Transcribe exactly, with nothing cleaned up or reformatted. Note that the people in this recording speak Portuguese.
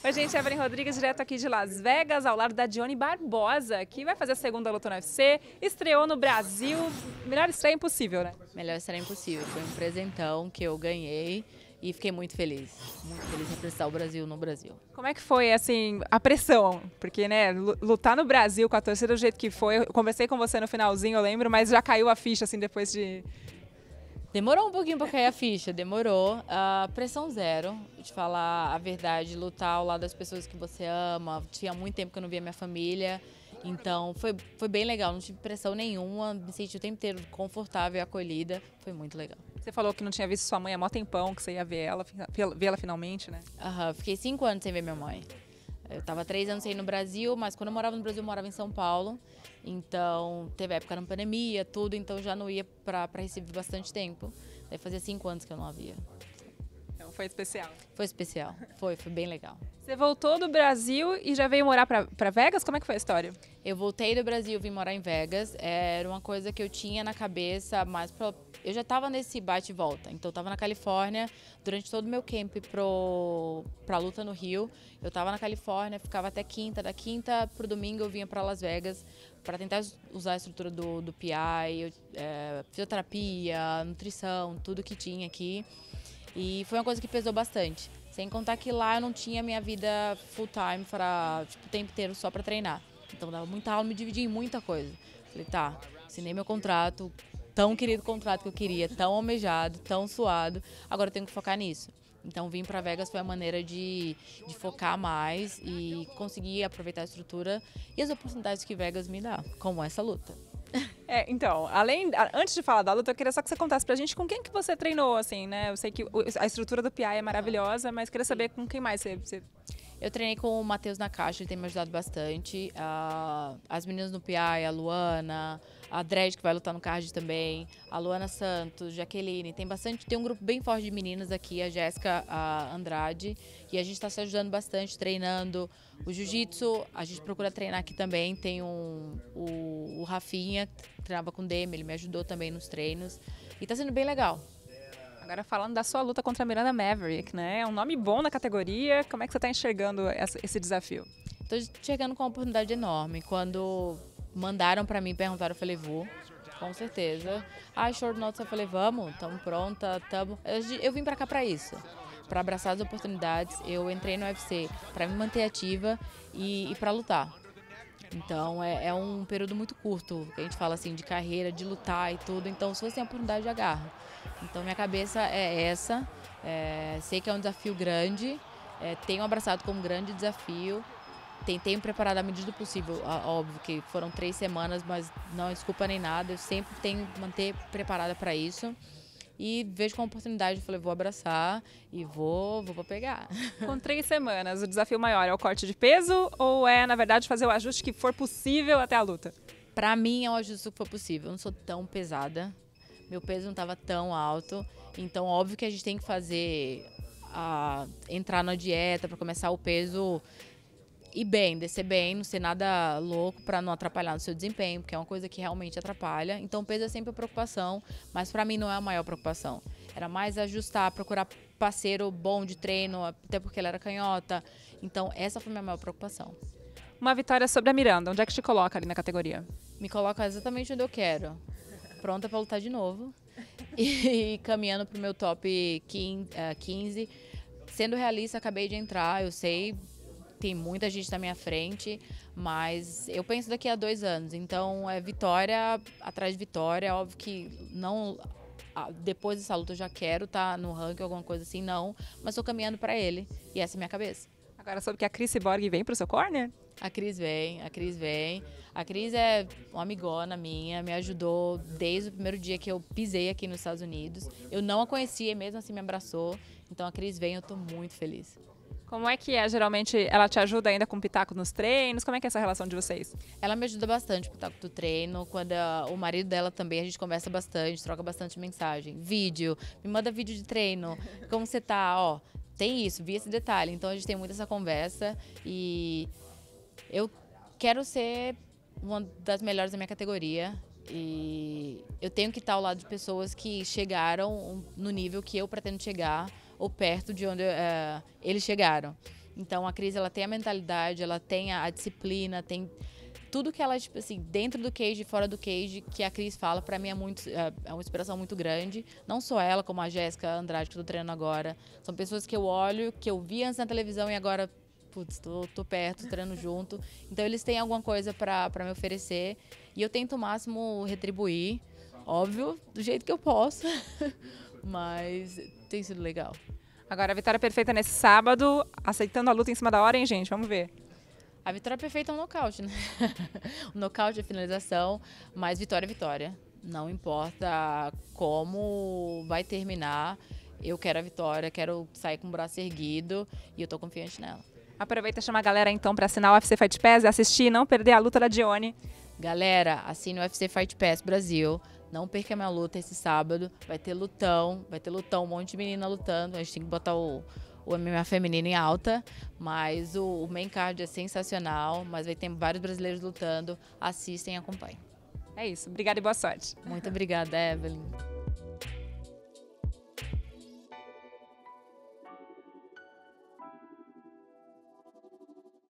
Oi, gente, Evelyn Rodrigues, direto aqui de Las Vegas, ao lado da Dione Barbosa, que vai fazer a segunda luta no U F C, estreou no Brasil, melhor estreia impossível, né? Melhor será impossível, foi um presentão que eu ganhei e fiquei muito feliz, muito feliz em representar o Brasil no Brasil. Como é que foi, assim, a pressão? Porque, né, lutar no Brasil com a torcida do jeito que foi, eu conversei com você no finalzinho, eu lembro, mas já caiu a ficha, assim, depois de... Demorou um pouquinho pra cair a ficha, demorou. Uh, pressão zero, de falar a verdade, lutar ao lado das pessoas que você ama. Tinha muito tempo que eu não via minha família, então foi, foi bem legal, não tive pressão nenhuma, me senti o tempo inteiro confortável e acolhida, foi muito legal. Você falou que não tinha visto sua mãe há mó tempão, que você ia ver ela, ver ela finalmente, né? Aham, uh, fiquei cinco anos sem ver minha mãe. Eu estava três anos sem ir no Brasil, mas quando eu morava no Brasil, eu morava em São Paulo. Então, teve época na pandemia, tudo, então eu já não ia para Recife bastante tempo. Daí fazia cinco anos que eu não a via. Então foi especial. Foi especial, foi, foi bem legal. Você voltou do Brasil e já veio morar para Vegas? Como é que foi a história? Eu voltei do Brasil, vim morar em Vegas. Era uma coisa que eu tinha na cabeça, mas pra, eu já estava nesse bate e volta. Então eu estava na Califórnia durante todo o meu camp pro, pra luta no Rio. Eu estava na Califórnia, ficava até quinta. Da quinta pro domingo eu vinha para Las Vegas para tentar usar a estrutura do, do P I, eu, é, fisioterapia, nutrição, tudo que tinha aqui. E foi uma coisa que pesou bastante. Sem contar que lá eu não tinha minha vida full time para tipo, o tempo inteiro só para treinar. Então dava muita aula, me dividia em muita coisa. Falei, tá, assinei meu contrato, tão querido contrato que eu queria, tão almejado, tão suado, agora eu tenho que focar nisso. Então vir para Vegas foi a maneira de, de focar mais e conseguir aproveitar a estrutura e as oportunidades que Vegas me dá, como essa luta. É, então, além, antes de falar da luta, eu queria só que você contasse pra gente com quem que você treinou, assim, né? Eu sei que a estrutura do P I é maravilhosa, mas queria saber com quem mais você... você... Eu treinei com o Matheus Nakashi, ele tem me ajudado bastante. Uh, as meninas no P I, a Luana, a Dredd, que vai lutar no card também, a Luana Santos, Jaqueline, tem bastante, tem um grupo bem forte de meninas aqui, a Jéssica a Andrade, e a gente está se ajudando bastante, treinando o jiu-jitsu, a gente procura treinar aqui também, tem um, o, o Rafinha, que treinava com o Demi, ele me ajudou também nos treinos, e está sendo bem legal. Agora falando da sua luta contra a Miranda Maverick, né? É um nome bom na categoria. Como é que você está enxergando esse desafio? Estou chegando com uma oportunidade enorme. Quando mandaram para mim, perguntaram, eu falei, vou, com certeza. Ah, short notice, eu falei, vamos, estamos pronta, tamo... Eu vim para cá para isso, para abraçar as oportunidades. Eu entrei no U F C para me manter ativa e, e para lutar. Então é, é um período muito curto, que a gente fala assim, de carreira, de lutar e tudo. Então se você tem a oportunidade, agarra. Então minha cabeça é essa, é, sei que é um desafio grande, é, tenho abraçado como um grande desafio, tentei me preparar da medida do possível, óbvio que foram três semanas, mas não é desculpa nem nada, eu sempre tenho que manter preparada para isso. E vejo como oportunidade, eu falei, vou abraçar e vou, vou pra pegar. Com três semanas, o desafio maior é o corte de peso ou é, na verdade, fazer o ajuste que for possível até a luta? Pra mim é o ajuste que for possível, eu não sou tão pesada, meu peso não estava tão alto, então óbvio que a gente tem que fazer, a, entrar na dieta para começar o peso ir bem, descer bem, não ser nada louco para não atrapalhar no seu desempenho, porque é uma coisa que realmente atrapalha. Então o peso é sempre a preocupação, mas para mim não é a maior preocupação. Era mais ajustar, procurar parceiro bom de treino, até porque ela era canhota. Então essa foi a minha maior preocupação. Uma vitória sobre a Miranda, onde é que te coloca ali na categoria? Me coloca exatamente onde eu quero. Pronta para lutar de novo e, e caminhando para o meu top quinze. Sendo realista, acabei de entrar, eu sei... Tem muita gente na minha frente, mas eu penso daqui a dois anos. Então, é vitória atrás de vitória. Óbvio que não, depois dessa luta eu já quero estar no ranking, alguma coisa assim, não. Mas estou caminhando para ele e essa é a minha cabeça. Agora, soube que a Cris Borg vem para o seu corner? A Cris vem, a Cris vem. A Cris é uma amigona minha, me ajudou desde o primeiro dia que eu pisei aqui nos Estados Unidos. Eu não a conhecia e mesmo assim me abraçou. Então, a Cris vem, eu estou muito feliz. Como é que é? Geralmente ela te ajuda ainda com pitaco nos treinos? Como é que é essa relação de vocês? Ela me ajuda bastante com o pitaco do treino. Quando a, o marido dela também, a gente conversa bastante, troca bastante mensagem. Vídeo, me manda vídeo de treino. Como você tá? Ó, tem isso, vi esse detalhe. Então a gente tem muito essa conversa e eu quero ser uma das melhores da minha categoria. E eu tenho que estar ao lado de pessoas que chegaram no nível que eu pretendo chegar ou perto de onde uh, eles chegaram. Então a Cris, ela tem a mentalidade, ela tem a, a disciplina, tem tudo que ela, tipo assim, dentro do cage e fora do cage, que a Cris fala, pra mim é, muito, é, é uma inspiração muito grande. Não só ela, como a Jéssica Andrade, que eu tô treinando agora. São pessoas que eu olho, que eu vi antes na televisão e agora, putz, tô, tô perto, tô treinando junto. Então eles têm alguma coisa pra, pra me oferecer. E eu tento o máximo retribuir, óbvio, do jeito que eu posso. Mas tem sido legal. Agora, a vitória perfeita nesse sábado, aceitando a luta em cima da hora, hein, gente? Vamos ver. A vitória perfeita é um nocaute, né? O nocaute é finalização, mas vitória é vitória. Não importa como vai terminar, eu quero a vitória, quero sair com o braço erguido e eu tô confiante nela. Aproveita e chama a galera então para assinar o U F C Fight Pass e assistir e não perder a luta da Dione. Galera, assine o U F C Fight Pass Brasil. Não perca a minha luta esse sábado. Vai ter lutão, vai ter lutão, um monte de menina lutando. A gente tem que botar o... o M M A feminino em alta, mas o, o main card é sensacional, mas vai ter vários brasileiros lutando. Assistem e acompanhem. É isso. Obrigada e boa sorte. Muito obrigada, Evelyn.